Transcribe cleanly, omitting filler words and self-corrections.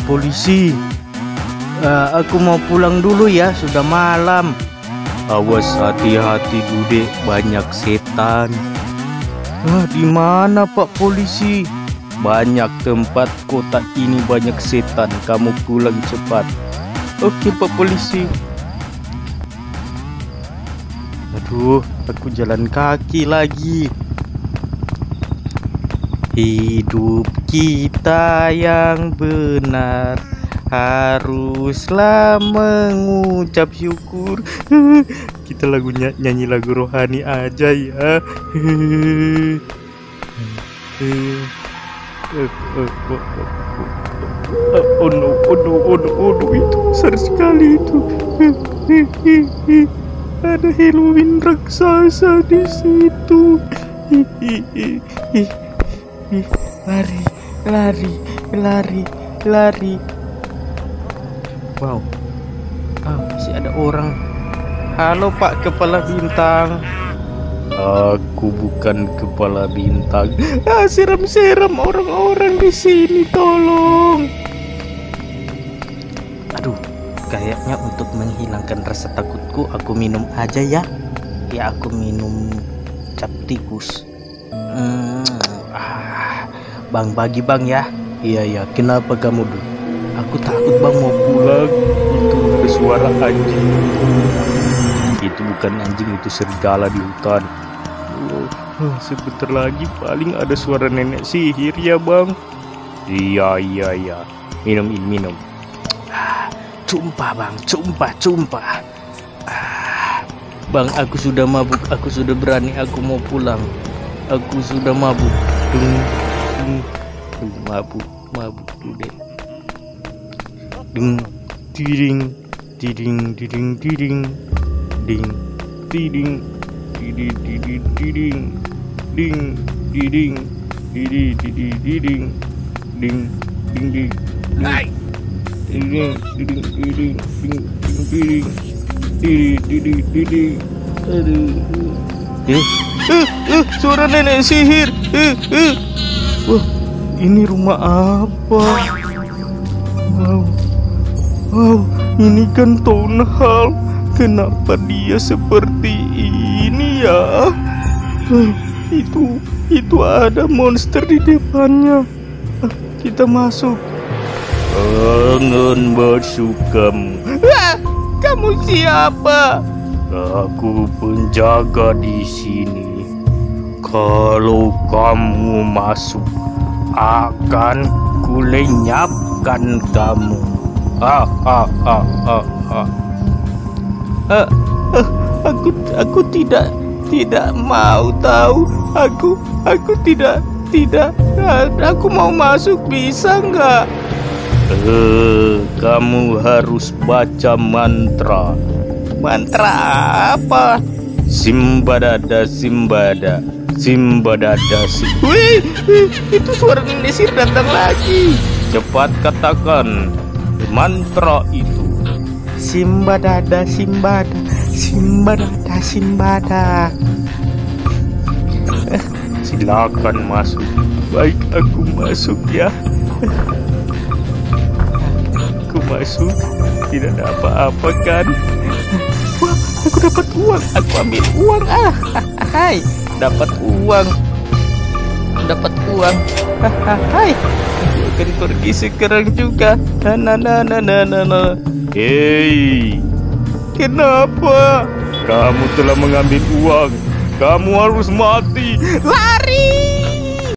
polisi. Aku mau pulang dulu ya, sudah malam. Awas hati-hati Dude, banyak setan. Di mana Pak Polisi? Banyak tempat kota ini banyak setan. Kamu pulang cepat. Oke Pak Polisi. Aduh, aku jalan kaki lagi. Hidup kita yang benar haruslah mengucap syukur. Kita nyanyi lagu rohani aja ya. Oh no, itu besar sekali itu. Ada Halloween raksasa di situ. Lari. Wow, masih ada orang. Halo Pak Kepala Bintang. Aku bukan kepala bintang. Seram-seram orang-orang di sini, tolong. Aduh, kayaknya untuk menghilangkan rasa takutku, aku minum aja ya. Ya, aku minum cap tikus. Bang, bagi bang ya. Iya, kenapa kamu dulu? Aku takut bang, mau pulang. Itu ada suara anjing. Itu bukan anjing, itu serigala di hutan. Sebentar lagi paling ada suara nenek sihir ya bang. Iya. Minum. Cumpah bang, cumpah. Bang, aku sudah mabuk, aku sudah berani, aku mau pulang. Aku sudah mabuk. Mabuk Dude. Tiding. Suara nenek sihir. Wah, ini rumah apa? Wow, ini kan town hall. Kenapa dia seperti ini ya? Itu ada monster di depannya. Kita masuk. Jangan masuk kamu. Kamu siapa? Aku penjaga di sini. Kalau kamu masuk, akan kulenyapkan kamu. Aku tidak mau tahu. Aku tidak. Aku mau masuk, bisa nggak? Kamu harus baca mantra. Mantra apa? Simbadada. Wih, itu suara nenek sihir datang lagi. Cepat katakan mantra itu. Simbadada. Silakan masuk. Baik, aku masuk ya. Aku masuk. Tidak ada apa-apa kan? Wah, aku dapat uang. Aku ambil uang. Hai, dapat uang. Hai. Aku akan pergi sekarang juga. Hei, kenapa? Kamu telah mengambil uang. Kamu harus mati. Lari.